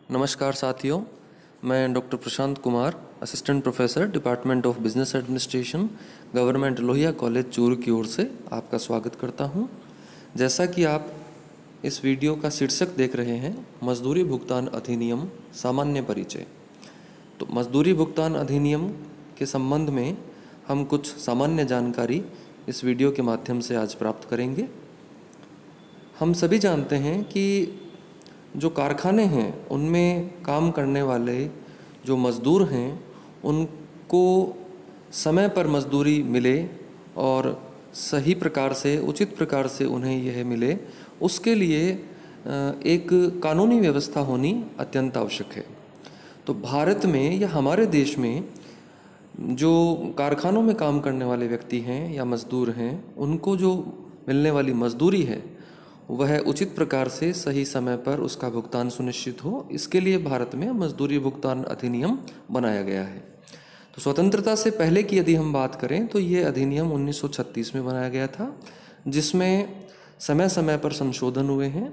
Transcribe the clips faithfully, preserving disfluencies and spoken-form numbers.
नमस्कार साथियों, मैं doctor Prashant Kumar, assistant professor department of business administration, government Lohia college Churu की ओर से आपका स्वागत करता हूं। जैसा कि आप इस वीडियो का शीर्षक देख रहे हैं, मजदूरी भुगतान अधिनियम सामान्य परिचय। तो मजदूरी भुगतान अधिनियम के संबंध में हम कुछ सामान्य जानकारी इस वीडियो के माध्यम से आज प्राप्त करेंगे। हम सभी जानते हैं कि जो कारखाने हैं उनमें काम करने वाले जो मज़दूर हैं उनको समय पर मजदूरी मिले और सही प्रकार से, उचित प्रकार से उन्हें यह मिले, उसके लिए एक कानूनी व्यवस्था होनी अत्यंत आवश्यक है। तो भारत में या हमारे देश में जो कारखानों में काम करने वाले व्यक्ति हैं या मज़दूर हैं, उनको जो मिलने वाली मजदूरी है वह उचित प्रकार से सही समय पर उसका भुगतान सुनिश्चित हो, इसके लिए भारत में मजदूरी भुगतान अधिनियम बनाया गया है। तो स्वतंत्रता से पहले की यदि हम बात करें तो ये अधिनियम उन्नीस सौ छत्तीस में बनाया गया था, जिसमें समय समय पर संशोधन हुए हैं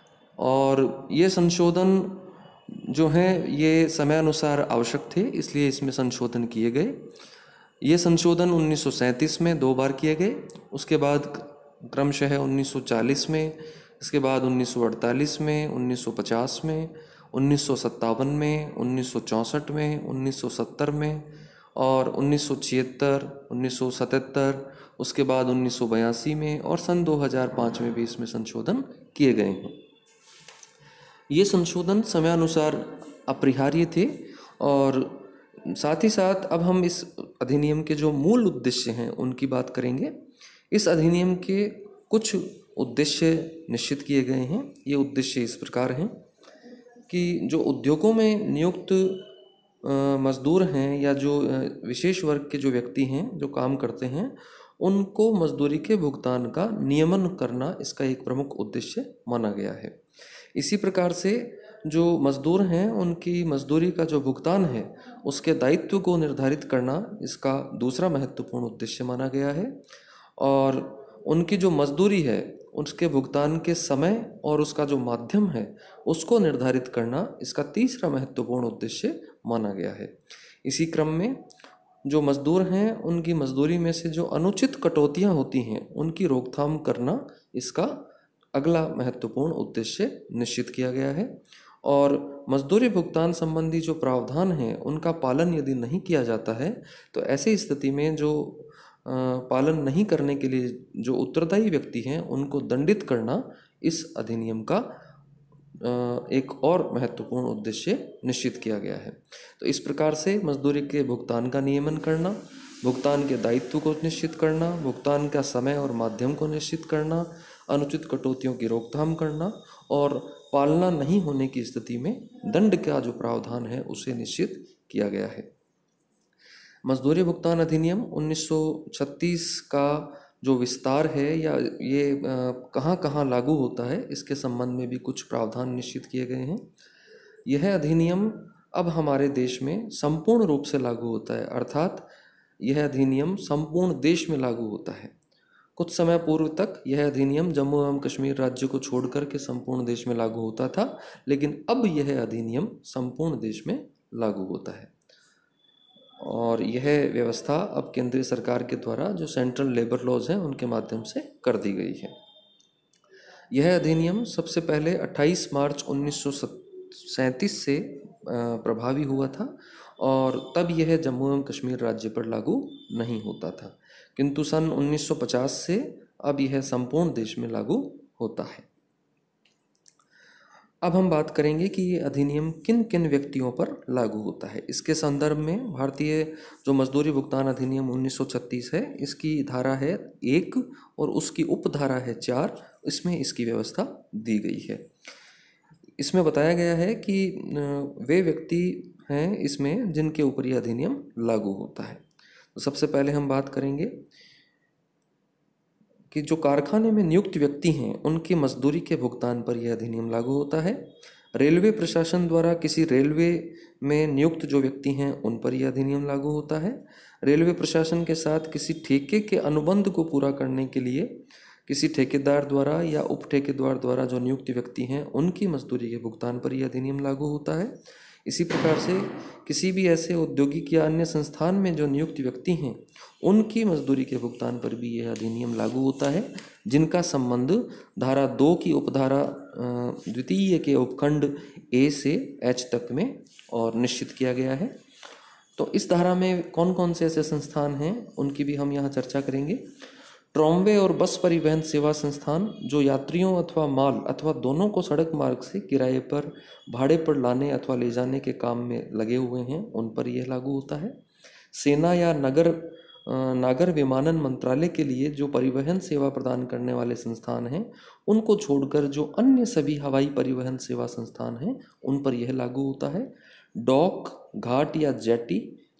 और ये संशोधन जो हैं ये समय अनुसार आवश्यक थे, इसलिए इसमें संशोधन किए गए। ये संशोधन उन्नीस सौ सैंतीस में दो बार किए गए, उसके बाद क्रमशः उन्नीस सौ चालीस में, इसके बाद उन्नीस सौ अड़तालीस में, उन्नीस सौ पचास में, उन्नीस सौ सत्तावन में, उन्नीस सौ चौंसठ में, उन्नीस सौ सत्तर में और उन्नीस सौ छिहत्तर, उन्नीस सौ सतहत्तर, उसके बाद उन्नीस सौ बयासी में और सन दो हज़ार पाँच में भी इसमें संशोधन किए गए हैं। ये संशोधन समयानुसार अपरिहार्य थे और साथ ही साथ अब हम इस अधिनियम के जो मूल उद्देश्य हैं उनकी बात करेंगे। इस अधिनियम के कुछ उद्देश्य निश्चित किए गए हैं। ये उद्देश्य इस प्रकार हैं कि जो उद्योगों में नियुक्त मज़दूर हैं या जो विशेष वर्ग के जो व्यक्ति हैं जो काम करते हैं, उनको मजदूरी के भुगतान का नियमन करना इसका एक प्रमुख उद्देश्य माना गया है। इसी प्रकार से जो मज़दूर हैं उनकी मजदूरी का जो भुगतान है उसके दायित्व को निर्धारित करना इसका दूसरा महत्वपूर्ण उद्देश्य माना गया है और उनकी जो मजदूरी है उसके भुगतान के समय और उसका जो माध्यम है उसको निर्धारित करना इसका तीसरा महत्वपूर्ण उद्देश्य माना गया है। इसी क्रम में जो मजदूर हैं उनकी मजदूरी में से जो अनुचित कटौतियां होती हैं उनकी रोकथाम करना इसका अगला महत्वपूर्ण उद्देश्य निश्चित किया गया है। और मजदूरी भुगतान संबंधी जो प्रावधान हैं उनका पालन यदि नहीं किया जाता है तो ऐसी स्थिति में जो पालन नहीं करने के लिए जो उत्तरदायी व्यक्ति हैं उनको दंडित करना इस अधिनियम का एक और महत्वपूर्ण उद्देश्य निश्चित किया गया है। तो इस प्रकार से मजदूरी के भुगतान का नियमन करना, भुगतान के दायित्व को निश्चित करना, भुगतान का समय और माध्यम को निश्चित करना, अनुचित कटौतियों की रोकथाम करना और पालना नहीं होने की स्थिति में दंड का जो प्रावधान है उसे निश्चित किया गया है। मजदूरी भुगतान अधिनियम उन्नीस सौ छत्तीस का जो विस्तार है या ये कहाँ कहाँ लागू होता है इसके संबंध में भी कुछ प्रावधान निश्चित किए गए हैं। यह अधिनियम अब हमारे देश में संपूर्ण रूप से लागू होता है, अर्थात यह अधिनियम संपूर्ण देश में लागू होता है। कुछ समय पूर्व तक यह अधिनियम जम्मू एवं कश्मीर राज्य को छोड़कर के संपूर्ण देश में लागू होता था, लेकिन अब यह अधिनियम संपूर्ण देश में लागू होता है और यह व्यवस्था अब केंद्रीय सरकार के द्वारा जो सेंट्रल लेबर लॉज हैं उनके माध्यम से कर दी गई है। यह अधिनियम सबसे पहले अट्ठाईस मार्च उन्नीस सौ सैंतीस से प्रभावी हुआ था और तब यह जम्मू एवं कश्मीर राज्य पर लागू नहीं होता था, किंतु सन उन्नीस सौ पचास से अब यह संपूर्ण देश में लागू होता है। अब हम बात करेंगे कि ये अधिनियम किन किन व्यक्तियों पर लागू होता है। इसके संदर्भ में भारतीय जो मजदूरी भुगतान अधिनियम उन्नीस सौ छत्तीस है, इसकी धारा है एक और उसकी उपधारा है चार, इसमें इसकी व्यवस्था दी गई है। इसमें बताया गया है कि वे व्यक्ति हैं इसमें जिनके ऊपर यह अधिनियम लागू होता है। तो सबसे पहले हम बात करेंगे कि जो कारखाने में नियुक्त व्यक्ति हैं उनकी मजदूरी के भुगतान पर यह अधिनियम लागू होता है। रेलवे प्रशासन द्वारा किसी रेलवे में नियुक्त जो व्यक्ति हैं उन पर यह अधिनियम लागू होता है। रेलवे प्रशासन के साथ किसी ठेके के अनुबंध को पूरा करने के लिए किसी ठेकेदार द्वारा या उप ठेकेदार द्वारा जो नियुक्त व्यक्ति हैं उनकी मजदूरी के भुगतान पर यह अधिनियम लागू होता है। इसी प्रकार से किसी भी ऐसे औद्योगिक या अन्य संस्थान में जो नियुक्त व्यक्ति हैं उनकी मजदूरी के भुगतान पर भी यह अधिनियम लागू होता है, जिनका संबंध धारा दो की उपधारा द्वितीय के उपखंड ए से एच तक में और निश्चित किया गया है। तो इस धारा में कौन कौन से ऐसे संस्थान हैं उनकी भी हम यहाँ चर्चा करेंगे। ट्रॉम्बे और बस परिवहन सेवा संस्थान जो यात्रियों अथवा माल अथवा दोनों को सड़क मार्ग से किराए पर भाड़े पर लाने अथवा ले जाने के काम में लगे हुए हैं उन पर यह लागू होता है। सेना या नगर नागर विमानन मंत्रालय के लिए जो परिवहन सेवा प्रदान करने वाले संस्थान हैं उनको छोड़कर जो अन्य सभी हवाई परिवहन सेवा संस्थान हैं उन पर यह लागू होता है। डॉक, घाट या जेटी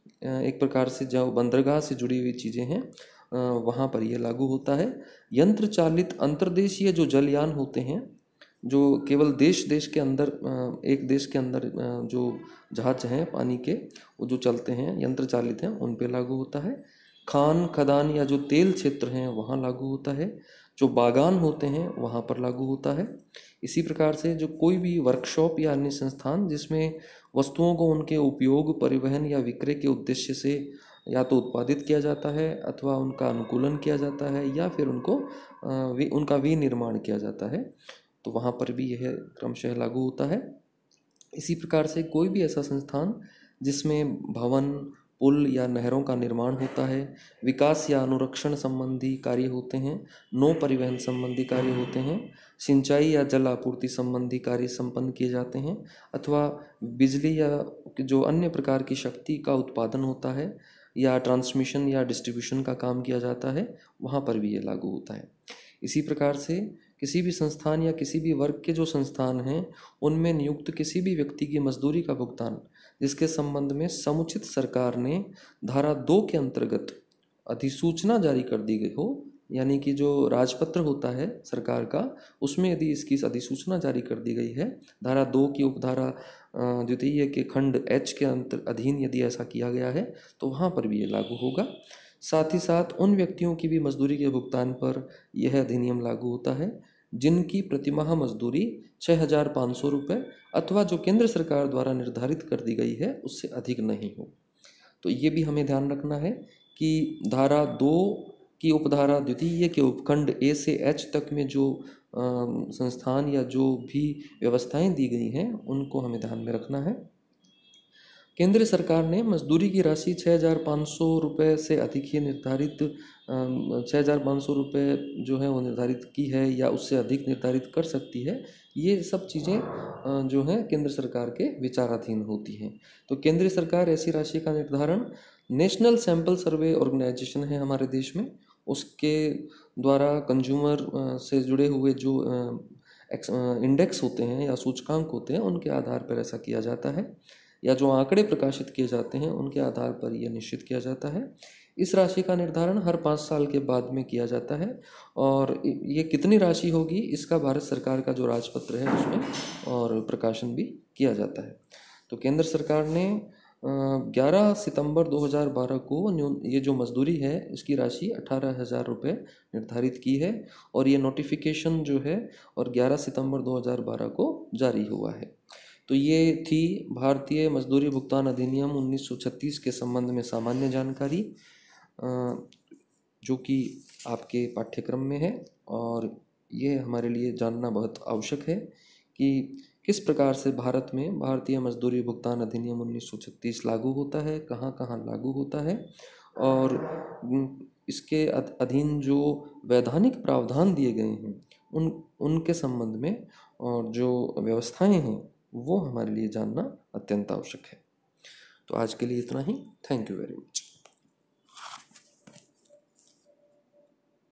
एक प्रकार से जो बंदरगाह से जुड़ी हुई चीज़ें हैं वहाँ पर यह लागू होता है। यंत्र चालित अंतर्देशीय जो जलयान होते हैं जो केवल देश देश के अंदर एक देश के अंदर जो जहाज हैं पानी के वो जो चलते हैं यंत्र चालित हैं उन पे लागू होता है। खान खदान या जो तेल क्षेत्र हैं वहाँ लागू होता है। जो बागान होते हैं वहाँ पर लागू होता है। इसी प्रकार से जो कोई भी वर्कशॉप या अन्य संस्थान जिसमें वस्तुओं को उनके उपयोग, परिवहन या विक्रय के उद्देश्य से या तो उत्पादित किया जाता है अथवा उनका अनुकूलन किया जाता है या फिर उनको वि, उनका विनिर्माण किया जाता है, तो वहाँ पर भी यह क्रमशः लागू होता है। इसी प्रकार से कोई भी ऐसा संस्थान जिसमें भवन, पुल या नहरों का निर्माण होता है, विकास या अनुरक्षण संबंधी कार्य होते हैं, नौ परिवहन संबंधी कार्य होते हैं, सिंचाई या जल आपूर्ति संबंधी कार्य संपन्न किए जाते हैं अथवा बिजली या जो अन्य प्रकार की शक्ति का उत्पादन होता है या ट्रांसमिशन या डिस्ट्रीब्यूशन का काम किया जाता है, वहाँ पर भी ये लागू होता है। इसी प्रकार से किसी भी संस्थान या किसी भी वर्ग के जो संस्थान हैं उनमें नियुक्त किसी भी व्यक्ति की मजदूरी का भुगतान जिसके संबंध में समुचित सरकार ने धारा दो के अंतर्गत अधिसूचना जारी कर दी गई हो, यानी कि जो राजपत्र होता है सरकार का उसमें यदि इसकी अधिसूचना जारी कर दी गई है, धारा दो की उपधारा द्वितीय के खंड एच के अंतर अधीन यदि ऐसा किया गया है तो वहाँ पर भी ये लागू होगा। साथ ही साथ उन व्यक्तियों की भी मजदूरी के भुगतान पर यह अधिनियम लागू होता है जिनकी प्रतिमाह मजदूरी छः हज़ार पाँच सौ रुपये अथवा जो केंद्र सरकार द्वारा निर्धारित कर दी गई है उससे अधिक नहीं हो। तो ये भी हमें ध्यान रखना है कि धारा दो की उपधारा द्वितीय के उपखंड ए से एच तक में जो संस्थान या जो भी व्यवस्थाएं दी गई हैं उनको हमें ध्यान में रखना है। केंद्र सरकार ने मजदूरी की राशि छः हज़ार पाँच सौ रुपये से अधिक ही निर्धारित छः हज़ार पाँच सौ रुपये जो है वो निर्धारित की है या उससे अधिक निर्धारित कर सकती है। ये सब चीज़ें जो हैं केंद्र सरकार के विचाराधीन होती हैं। तो केंद्र सरकार ऐसी राशि का निर्धारण नेशनल सैंपल सर्वे ऑर्गेनाइजेशन है हमारे देश में, उसके द्वारा कंज्यूमर से जुड़े हुए जो इंडेक्स होते हैं या सूचकांक होते हैं उनके आधार पर ऐसा किया जाता है या जो आंकड़े प्रकाशित किए जाते हैं उनके आधार पर यह निश्चित किया जाता है। इस राशि का निर्धारण हर पाँच साल के बाद में किया जाता है और ये कितनी राशि होगी इसका भारत सरकार का जो राजपत्र है उसमें और प्रकाशन भी किया जाता है। तो केंद्र सरकार ने ग्यारह सितंबर दो हज़ार बारह को ये जो मजदूरी है इसकी राशि अठारह हज़ार रुपये निर्धारित की है और ये नोटिफिकेशन जो है और ग्यारह सितंबर दो हज़ार बारह को जारी हुआ है। तो ये थी भारतीय मजदूरी भुगतान अधिनियम उन्नीस सौ छत्तीस के संबंध में सामान्य जानकारी जो कि आपके पाठ्यक्रम में है और ये हमारे लिए जानना बहुत आवश्यक है कि किस प्रकार से भारत में भारतीय मजदूरी भुगतान अधिनियम उन्नीस सौ छत्तीस लागू होता है, कहाँ कहाँ लागू होता है और इसके अधीन जो वैधानिक प्रावधान दिए गए हैं उन उनके संबंध में और जो व्यवस्थाएं हैं वो हमारे लिए जानना अत्यंत आवश्यक है। तो आज के लिए इतना ही। Thank you very much.